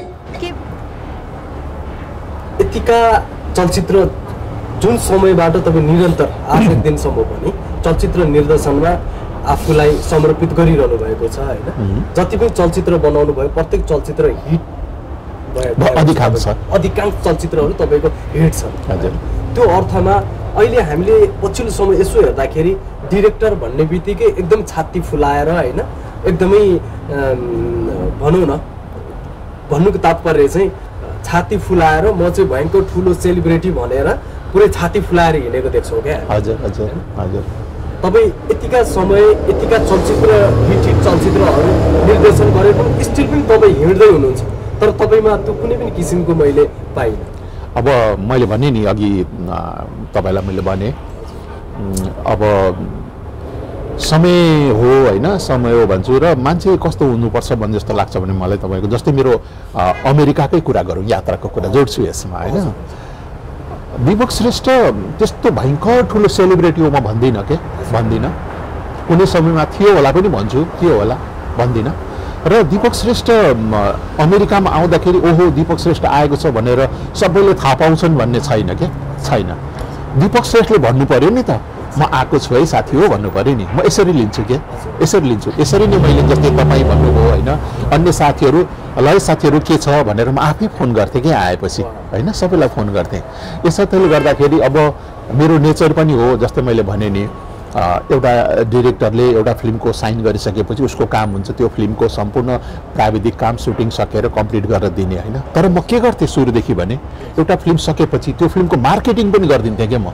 यतिका चलचित्र जुन समयबाट तपाईँ निरन्तर आज एक दिनसम्म पनि चलचित्र निर्देशनमा आफूलाई समर्पित गरिरहनु भएको छ होइन जति पनि चलचित्र बनाउनु भयो प्रत्येक चलचित्र हिट अधिकांश चलचित्रहरू तपाईँको हिट छन् त्यो अर्थमा अहिले हामीले पछिल्लो समय यसो हेर्दाखेरि डिरेक्टर भन्ने बित्तिकै एकदम छाती फुलाएर होइन एकदमै भनौँ न भन्नुको तात्पर्य चाहिँ छाती फुलाएर म चाहिँ भयङ्कर ठुलो सेलिब्रिटी भनेर पुरै छाती फुलाएर हिँडेको देख्छौँ क्या हजुर तपाईँ यतिका समय यतिका चलचित्र हिट चलचित्रहरू निर्देशन गरेर पनि स्टिल पनि तपाईँ हिँड्दै हुनुहुन्छ तर तपाईँमा त्यो कुनै पनि किसिमको मैले पाइनँ अब मैले भने नि अघि तपाईँलाई मैले भने अब समय हो होइन समय हो भन्छु र मान्छे कस्तो हुनुपर्छ भन्ने जस्तो लाग्छ भने मलाई तपाईँको जस्तै मेरो अमेरिकाकै कुरा गरौँ यात्राको कुरा जोड्छु यसमा होइन दीपक श्रेष्ठ त्यस्तो भयङ्कर ठुलो सेलिब्रिटी हो म भन्दिनँ कुनै समयमा थियो होला पनि भन्छु थियो होला भन्दिनँ र दीपक श्रेष्ठ अमेरिकामा आउँदाखेरि ओहो दीपक श्रेष्ठ आएको छ भनेर सबैले थाहा पाउँछन् भन्ने छैन के छैन दीपक श्रेष्ठले भन्नु पर्यो नि त म आएको छु है साथी हो भन्नु पर्यो नि म यसरी लिन्छु के यसरी नै मैले जस्तै तपाईँ भन्नुभयो होइन अन्य साथीहरू ल साथीहरू के छ भनेर म आफै फोन गर्थेँ कि आएपछि होइन सबैलाई फोन गर्थेँ यसैले गर्दाखेरि अब मेरो नेचर पनि हो जस्तै मैले भने नि एउटा डिरेक्टरले एउटा फिल्मको साइन गरिसकेपछि उसको काम हुन्छ त्यो फिल्मको सम्पूर्ण प्राविधिक काम सुटिङ सकेर कम्प्लिट गरेर दिने होइन तर म के गर्थेँ सुरुदेखि भने एउटा फिल्म सकेपछि त्यो फिल्मको मार्केटिङ पनि गरिदिन्थेँ क्या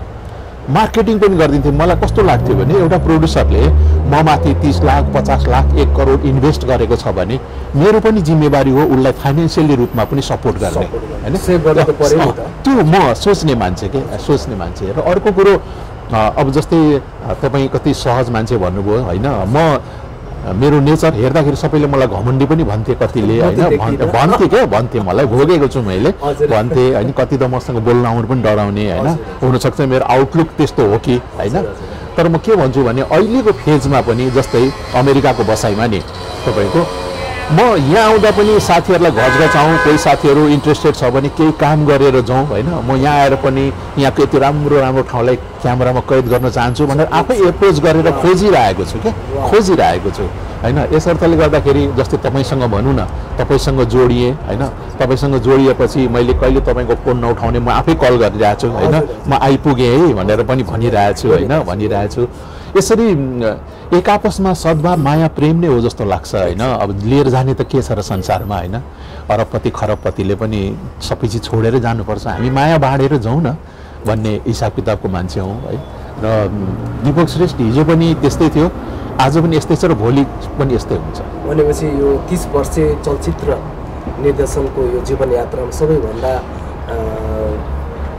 मलाई कस्तो लाग्थ्यो भने एउटा प्रोड्युसरले म माथि 30 लाख 50 लाख 1 करोड इन्भेस्ट गरेको छ भने मेरो पनि जिम्मेवारी हो उसलाई फाइनेन्सियली रूपमा पनि सपोर्ट गर्ने होइन त्यो म सोच्ने मान्छे र अर्को कुरो अब जस्तै तपाईँ कति सहज मान्छे भन्नुभयो होइन म मेरो नेचर हेर्दाखेरि सबैले मलाई घमण्डी पनि भन्थे कतिले होइन भन्थे मलाई भोगेको छु मैले भन्थे होइन कति त मसँग बोल्न आउनु पनि डराउने होइन हुनसक्छ मेरो आउटलुक त्यस्तो हो कि होइन तर म के भन्छु भने अहिलेको फेजमा पनि जस्तै अमेरिकाको बसाइमा नि तपाईँको म यहाँ आउँदा पनि साथीहरूलाई घचघचाउँ कोही साथीहरू इन्ट्रेस्टेड छ भने केही काम गरेर जाउँ होइन म यहाँ आएर पनि यहाँको यति राम्रो ठाउँलाई क्यामेरामा कैद गर्न चाहन्छु भनेर आफै एप्रोच गरेर खोजिरहेको छु होइन यस अर्थले गर्दाखेरि जस्तै तपाईँसँग भनौँ न तपाईँसँग जोडिएँ होइन तपाईँसँग जोडिएपछि मैले कहिले तपाईँको फोन नउठाउने म आफै कल गरिरहेको छु होइन म आइपुगेँ है भनेर पनि भनिरहेको छु यसरी एक आपसमा सद्भाव माया प्रेम नै हो जस्तो लाग्छ होइन अब लिएर जाने त के छ र संसारमा होइन अरबपति खरबपतिले पनि सबै चिज छोडेर जानुपर्छ हामी माया बाँडेर जाउँ न भन्ने हिसाब किताबको मान्छे हौँ है र दीपक श्रेष्ठ हिजो पनि त्यस्तै थियो आज पनि यस्तै छ र भोलि पनि यस्तै हुन्छ भनेपछि यो 30 वर्षे चलचित्र निर्देशनको यो जीवन यात्रामा सबैभन्दा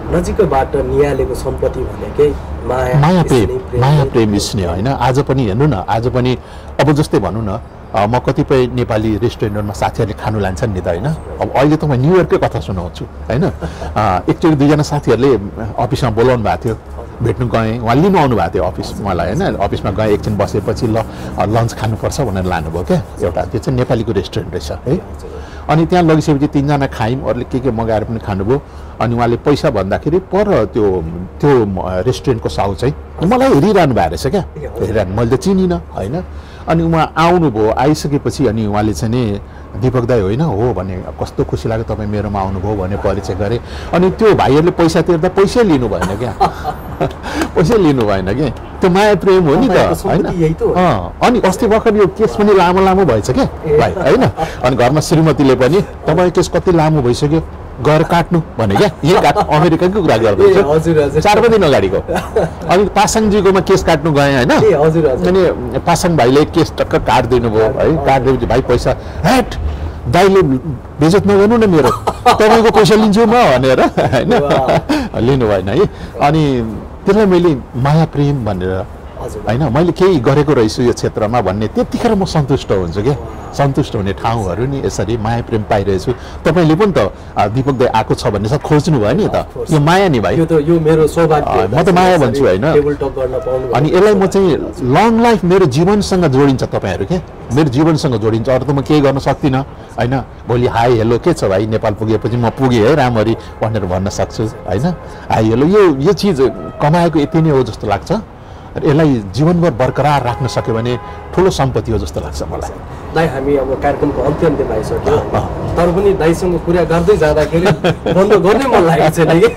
नजिकबाट निहालेको सम्पत्ति भनेकै माया प्रेम स्नेह होइन। आज पनि हेर्नु न, आज पनि अब जस्तै भनौँ न, म कतिपय नेपाली रेस्टुरेन्टमा साथीहरूले खानु लान्छन् नि त होइन। अब अहिले त म न्युयोर्ककै कथा सुनाउँछु होइन। एकचोटि दुईजना साथीहरूले अफिसमा बोलाउनु भएको थियो, भेट्नु गएँ, उहाँ लिनु आउनु भएको थियो अफिस मलाई होइन। अफिसमा गएँ, एकछिन बसेपछि ल लन्च खानुपर्छ भनेर लानुभयो क्या। एउटा त्यो चाहिँ नेपालीको रेस्टुरेन्ट रहेछ है। अनि त्यहाँ लगिसकेपछि तिनजना खायौँ, अरूले के मगाएर पनि खानुभयो। अनि उहाँले पैसा भन्दाखेरि पर त्यो रेस्टुरेन्टको साउ चाहिँ मलाई हेरिरहनु भएको रहेछ क्या, हेरिरहनु, मैले त चिनिनँ होइन। अनि उहाँ आउनुभयो, आइसकेपछि अनि उहाँले चाहिँ नि दीपक दाई होइन हो भने कस्तो खुसी लाग्यो तपाईँ मेरोमा आउनुभयो भने परिचय गरेँ। अनि त्यो भाइहरूले पैसा तिर्दा पैसै लिनु भएन क्या, पैसै लिनु भएन कि, त्यो माया प्रेम हो नि त होइन। अनि अस्ति भर्खर यो केस पनि लामो लामो भएछ क्या भाइ होइन। अनि घरमा श्रीमतीले पनि तपाईँ केस कति लामो भइसक्यो गएर काट्नु भने क्या, यही अमेरिकाकै कुरा गर्दैछ 4 दिन अगाडिको। अनि पासाङजीकोमा केस काट्नु गएँ होइन। अनि पासाङ भाइले केस टक्क काटिदिनु भयो है। काटिदिएपछि भाइ पैसा हेट दाइले बेजत नगर्नु न मेरो, तपाईँको पैसा लिन्छु म भनेर होइन, लिनु भएन है। अनि त्यसलाई मैले माया प्रेम भनेर होइन, मैले केही गरेको रहेछु यो क्षेत्रमा भन्ने त्यतिखेर म सन्तुष्ट हुन्छु क्या। सन्तुष्ट हुने ठाउँहरू नि यसरी माया प्रेम पाइरहेछु। तपाईँले पनि त दीपक दाई आएको छ भन्ने सब खोज्नु भयो नि त, यो माया नि भाइ, यो मेरो सौभाग्य, म त माया भन्छु होइन। अनि यसलाई म चाहिँ लङ लाइफ मेरो जीवनसँग जोडिन्छ तपाईँहरू के, मेरो जीवनसँग जोडिन्छ, अरू त म केही गर्न सक्दिनँ होइन। भोलि हाई हेलो के छ भाइ नेपाल पुगेपछि म पुगेँ है राम्ररी भनेर भन्न सक्छु होइन। हाई हेलो यो चिज कमाएको यति नै हो जस्तो लाग्छ। यसलाई जीवनभर बरकरार राख्न सक्यो भने ठुलो सम्पत्ति हो जस्तो लाग्छ मलाई। दाइ हामी अब कार्यक्रमको अन्त्यमा आइसक्यो, तर पनि दाइसँग कुरा गर्दै जाँदाखेरि बन्द गर्नै मन लागेको छैन कि।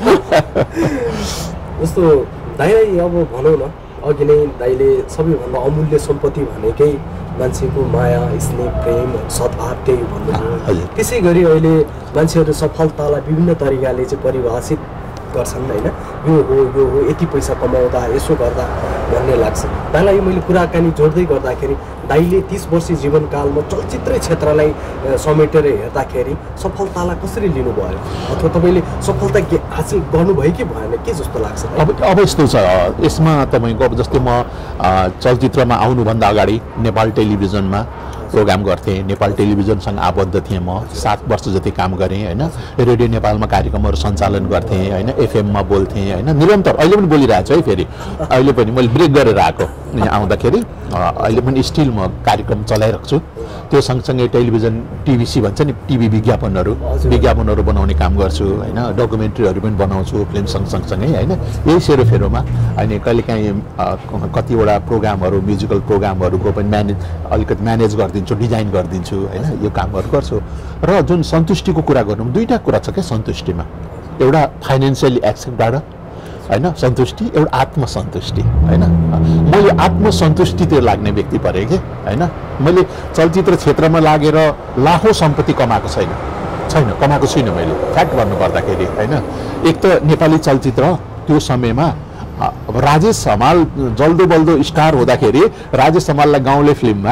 जस्तो दाइलाई अब भनौँ न, अघि नै दाइले सबैभन्दा अमूल्य सम्पत्ति भनेकै मान्छेको माया स्नेह प्रेम सद्भाव त्यही भन्नुभयो। त्यसै गरी अहिले मान्छेहरू सफलतालाई विभिन्न तरिकाले चाहिँ परिभाषित गर्छन् होइन, यो हो यति पैसा कमाउँदा यसो गर्दा भन्ने लाग्छ। दाइलाई मैले कुराकानी जोड्दै गर्दाखेरि दाइले 30 वर्षीय जीवनकालमा चलचित्र क्षेत्रलाई समेटेर हेर्दाखेरि सफलतालाई कसरी लिनुभयो, अथवा तपाईँले सफलता हासिल गर्नुभयो कि भएन के जस्तो लाग्छ? अब यस्तो छ, यसमा तपाईँको अब जस्तै म चलचित्रमा आउनुभन्दा अगाडि नेपाल टेलिभिजनमा प्रोग्राम गर्थेँ, नेपाल टेलिभिजनसँग आबद्ध थिएँ म, 7 वर्ष जति काम गरेँ होइन। रेडियो नेपालमा कार्यक्रमहरू सञ्चालन गर्थेँ होइन, एफएममा बोल्थेँ होइन, निरन्तर अहिले पनि बोलिरहेको छु है। फेरि अहिले पनि मैले ब्रेक गरेर आएको यहाँ आउँदाखेरि, अहिले पनि स्टिल म कार्यक्रम चलाइरहेको छु। त्यो सँगसँगै टेलिभिजन टिभीसी भन्छ नि, टिभी विज्ञापनहरू बनाउने काम गर्छु होइन, डकुमेन्ट्रीहरू पनि बनाउँछु फिल्म सँगसँगै होइन। यही सेरोफेरोमा अनि कहिलेकाहीँ कतिवटा प्रोग्रामहरू म्युजिकल प्रोग्रामहरूको पनि अलिकति म्यानेज गरिदिन्छु, डिजाइन गरिदिन्छु होइन, यो कामहरू गर्छु। र जुन सन्तुष्टिको कुरा गर्नु, 2टा कुरा छ क्या सन्तुष्टिमा, एउटा फाइनेन्सियली एक्सेप्टबाट होइन सन्तुष्टि, एउटा आत्मसन्तुष्टि होइन। म यो आत्मसन्तुष्टितिर लाग्ने व्यक्ति परेँ कि होइन। मैले चलचित्र क्षेत्रमा लागेर लाखौँ सम्पत्ति कमाएको कमाएको छुइनँ मैले, फ्याक्ट भन्नुपर्दाखेरि होइन। एक त नेपाली चलचित्र त्यो समयमा राजेश हमाल जल्दो बल्दो स्टार हुँदाखेरि राजेश हमाललाई गाउँले फिल्ममा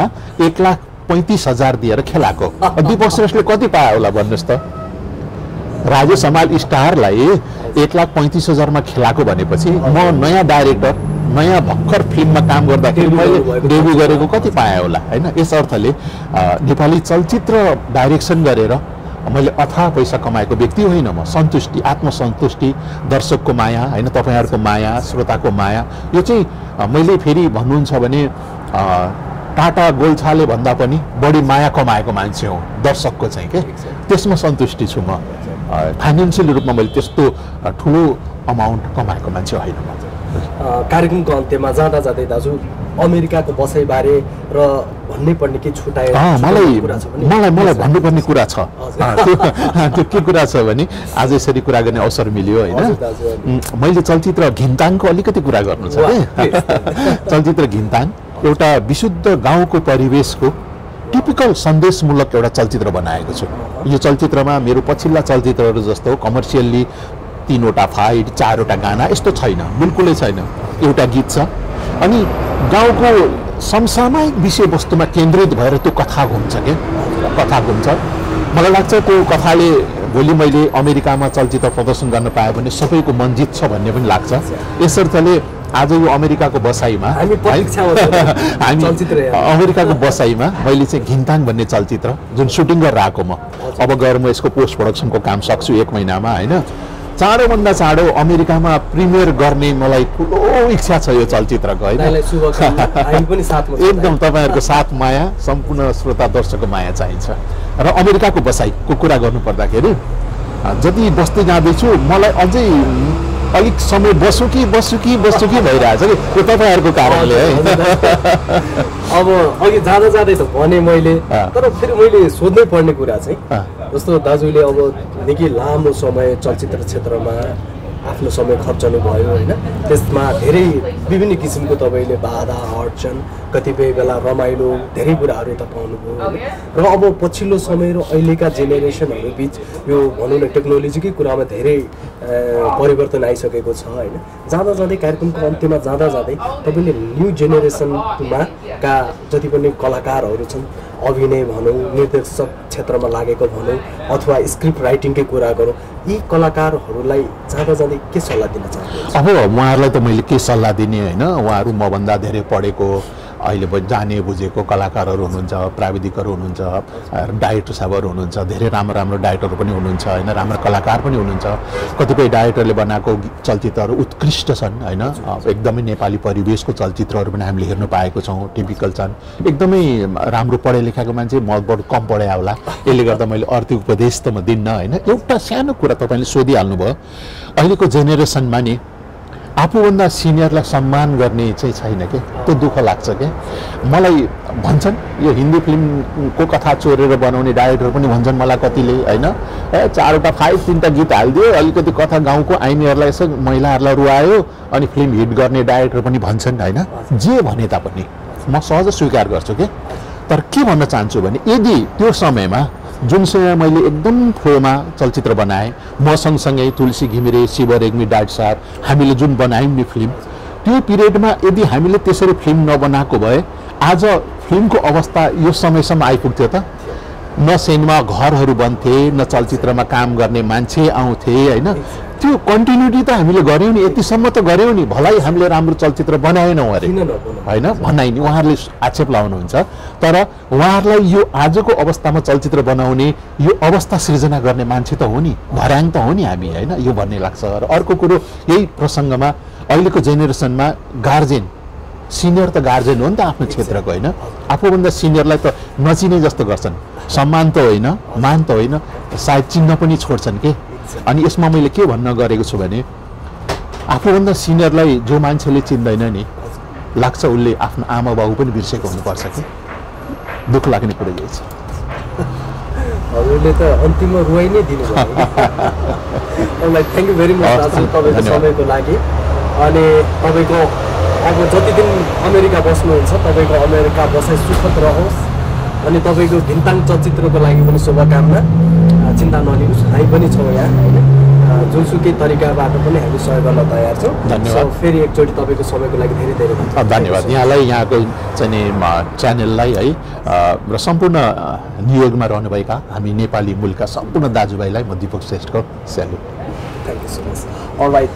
1,35,000 दिएर खेलाएको, दीपक श्रेष्ठले कति पायो होला भन्नुहोस् त? राजेश हमाल स्टारलाई 1,35,000 खेलाएको भनेपछि म नयाँ डाइरेक्टर नयाँ भर्खर फिल्ममा काम गर्दाखेरि मैले डेब्यु गरेको कति पाएँ होला होइन। यस अर्थले नेपाली चलचित्र डाइरेक्सन गरेर मैले अथाह पैसा कमाएको व्यक्ति होइन म। सन्तुष्टि, आत्मसन्तुष्टि, दर्शकको माया होइन, तपाईँहरूको माया, श्रोताको माया, यो चाहिँ मैले फेरि भन्नुहुन्छ भने टाटा गोल्छाले भन्दा पनि बढी माया कमाएको मान्छे हो दर्शकको चाहिँ के, त्यसमा सन्तुष्टि छु म। फाइनेन्सियल रूपमा मैले त्यस्तो ठुलो अमाउन्ट कमाएको मान्छे होइन म। कार्यक्रमको अन्त्यमा जाँदा जाँदै दाजु अमेरिकाको बसाइबारे र भन्नै पर्ने के छुटाए मलाई भन्नुपर्ने कुरा छ। त्यो के कुरा छ भने आज यसरी कुरा गर्ने अवसर मिल्यो होइन। मैले चलचित्र घिन्ताङको अलिकति कुरा गर्नु छ कि। चलचित्र घिन्ताङ एउटा विशुद्ध गाउँको परिवेशको टिपिकल सन्देशमूलक एउटा चलचित्र बनाएको छु। यो चलचित्रमा मेरो पछिल्ला चलचित्रहरू जस्तो कमर्सियल्ली 3वटा फाइट 4वटा गाना यस्तो छैन, बिल्कुलै छैन। एउटा गीत छ अनि गाउँको समसामयिक विषयवस्तुमा केन्द्रित भएर त्यो कथा घुम्छ के, कथा घुम्छ। मलाई लाग्छ त्यो कथाले भोलि मैले अमेरिकामा चलचित्र प्रदर्शन गर्न पाएँ भने सबैको मन जित्छ भन्ने पनि लाग्छ। यसर्थले आज यो अमेरिकाको बसाइमा हामी अमेरिकाको बसाइमा मैले चाहिँ घिन्ताङ भन्ने चलचित्र जुन सुटिङ गरेर आएको म अब गएर म यसको पोस्ट प्रोडक्सनको काम सक्छु 1 महिनामा होइन। चाँडोभन्दा चाँडो अमेरिकामा प्रिमियर गर्ने मलाई ठुलो इच्छा छ यो चलचित्रको होइन। एकदम तपाईँहरूको साथ माया सम्पूर्ण श्रोता दर्शकको माया चाहिन्छ। र अमेरिकाको बसाइको कुरा गर्नु पर्दाखेरि जति बस्दै जाँदैछु मलाई अझै अलिक समय बस्छु कि भइरहेछ कि यो तपाईँहरूको कारणले है। अब अघि जाँदा जाँदै त भने मैले, तर फेरि मैले सोध्नै पर्ने कुरा चाहिँ जस्तो दाजुले अब निकै लामो समय चलचित्र क्षेत्रमा आफ्नो समय खर्चनु भयो होइन। त्यसमा धेरै विभिन्न किसिमको तपाईँले बाधा अडचन कतिपय बेला रमाइलो धेरै कुराहरू त पाउनुभयो होइन। र अब पछिल्लो समय र अहिलेका जेनेरेसनहरू बिच यो भनौँ न टेक्नोलोजीकै कुरामा धेरै परिवर्तन आइसकेको छ होइन। जाँदा जाँदै कार्यक्रमको अन्त्यमा जाँदा जाँदै तपाईँले न्यू जेनेरेसनमा का जति पनि कलाकारहरू छन्, अभिनय भनौँ, निर्देशक क्षेत्रमा लागेको भनौँ अथवा स्क्रिप्ट राइटिङकै कुरा गरौँ, यी कलाकारहरूलाई जाँदा जाँदै के सल्लाह दिन चाहनुहुन्छ? अब उहाँहरूलाई त मैले के सल्लाह दिने होइन, उहाँहरू मभन्दा धेरै पढेको अहिले जाने बुझेको कलाकारहरू हुनुहुन्छ, प्राविधिकहरू हुनुहुन्छ, डाइरेक्टर साहबहरू हुनुहुन्छ, धेरै राम्रो डाइरेक्टरहरू पनि हुनुहुन्छ होइन, राम्रो कलाकार पनि हुनुहुन्छ। कतिपय डाइरेक्टरले बनाएको चलचित्रहरू उत्कृष्ट छन् होइन। एकदमै नेपाली परिवेशको चलचित्रहरू पनि हामीले हेर्नु पाएको छौँ, टिपिकल छन्, एकदमै राम्रो पढे लेखाएको मान्छे। म बरु कम पढे होला, यसले गर्दा मैले आर्थिक उपदेश त म दिन्न होइन। एउटा सानो कुरा तपाईँले सोधिहाल्नु भयो, अहिलेको जेनेरेसनमा नि आफूभन्दा सिनियरलाई सम्मान गर्ने चाहिँ छैन के, त्यो दुःख लाग्छ के। मलाई भन्छन् यो हिन्दी फिल्मको कथा चोरेर बनाउने डाइरेक्टर पनि भन्छन् मलाई कतिले होइन, 4वटा 3टा गीत हालिदियो, अलिकति कथा गाउँको आइमीहरूलाई यसो महिलाहरूलाई रुवायो अनि फिल्म हिट गर्ने डाइरेक्टर पनि भन्छन् होइन। जे भने तापनि म सहज स्वीकार गर्छु के। तर के भन्न चाहन्छु भने यदि त्यो समयमा जुन समय मैले एकदम फ्लोमा चलचित्र बनाएँ, म सँगसँगै तुलसी घिमिरे, शिव रेग्मी डाइट साहब हामीले जुन बनायौँ नि फिल्म, त्यो पिरियडमा यदि हामीले त्यसरी फिल्म नबनाएको भए आज फिल्मको अवस्था यो समयसम्म आइपुग्थ्यो त? न सिनेमा घरहरू बन्थे, न चलचित्रमा काम गर्ने मान्छे आउँथे होइन। त्यो कन्टिन्युटी त हामीले गऱ्यौँ नि, यतिसम्म त गऱ्यौँ नि, भलाइ हामीले राम्रो चलचित्र बनाएनौँ अरे होइन, भनाइ नि उहाँहरूले आक्षेप लाउनुहुन्छ। तर उहाँहरूलाई यो आजको अवस्थामा चलचित्र बनाउने यो अवस्था सृजना गर्ने मान्छे त हो नि, भर्याङ त हो नि हामी होइन, यो भन्ने लाग्छ। र अर्को कुरो यही प्रसङ्गमा अहिलेको जेनेरेसनमा गार्जेन, सिनियर त गार्जेन हो नि त आफ्नो क्षेत्रको होइन, आफूभन्दा सिनियरलाई त नचिने जस्तो गर्छन्, सम्मान त होइन, मान त होइन, सायद चिन्न पनि छोड्छन् के। अनि यसमा मैले के भन्न गरेको छु भने आफूभन्दा सिनियरलाई जो मान्छेले चिन्दैन नि, लाग्छ उसले आफ्नो आमा बाबु पनि बिर्सेको हुनुपर्छ कि। दुःख लाग्ने कुरा यही छ। हजुरले त अन्तिममा रुवाई नै दिनुभयो। थ्याङ्क यू भेरी मच दाजु तपाईँको समयको लागि। अनि तपाईँको अब जति दिन अमेरिका बस्नुहुन्छ तपाईँको अमेरिका बसाइ सुखद रहोस्। अनि तपाईँको घिन्ताङ चलचित्रको लागि पनि शुभकामना, चिन्ता नलिनुहोस्, हामी पनि छौँ यहाँ होइन। जुनसुकै तरिकाबाट पनि हामी सहयोग गर्न तयार छौँ। धन्यवाद। फेरि एकचोटि तपाईँको समयको लागि धेरै धेरै धन्यवाद यहाँलाई, यहाँको चाहिँ च्यानललाई है र सम्पूर्ण नियोगमा रहनुभएका हामी नेपाली मूलका सम्पूर्ण दाजुभाइलाई म दीपक श्रेष्ठको salute. Thank you so much. Alright,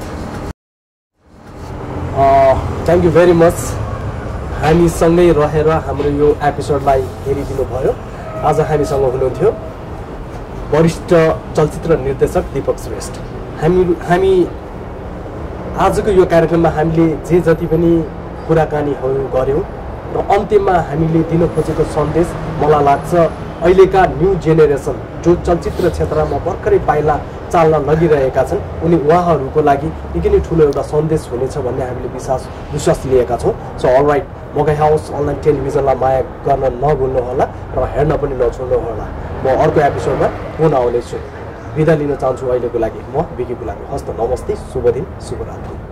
thank you very much. हामीसँगै रहेर हाम्रो यो एपिसोडलाई हेरिदिनु भयो। आज हामीसँग हुनुहुन्थ्यो वरिष्ठ चलचित्र निर्देशक दीपक श्रेष्ठ। हामी आजको यो कार्यक्रममा हामीले जे जति पनि कुराकानीहरू गऱ्यौँ र अन्त्यमा हामीले दिन खोजेको सन्देश मलाई लाग्छ अहिलेका न्यू जेनेरेसन जो चलचित्र क्षेत्रमा भर्खरै पाइला चाल्न लगिरहेका छन् उहाँहरूको लागि निकै नै ठुलो एउटा सन्देश हुनेछ भन्ने हामीले विश्वास लिएका छौँ। So alright, Makai house online टेलिभिजनलाई माया गर्न नभुल्नुहोला र हेर्न पनि नछोड्नुहोला। म अर्को एपिसोडमा पुनः आउनेछु। बिदा लिन चाहन्छु अहिलेको लागि। म बिकी गुलामी। हस्त, नमस्ते, शुभ दिन, शुभरात्रि।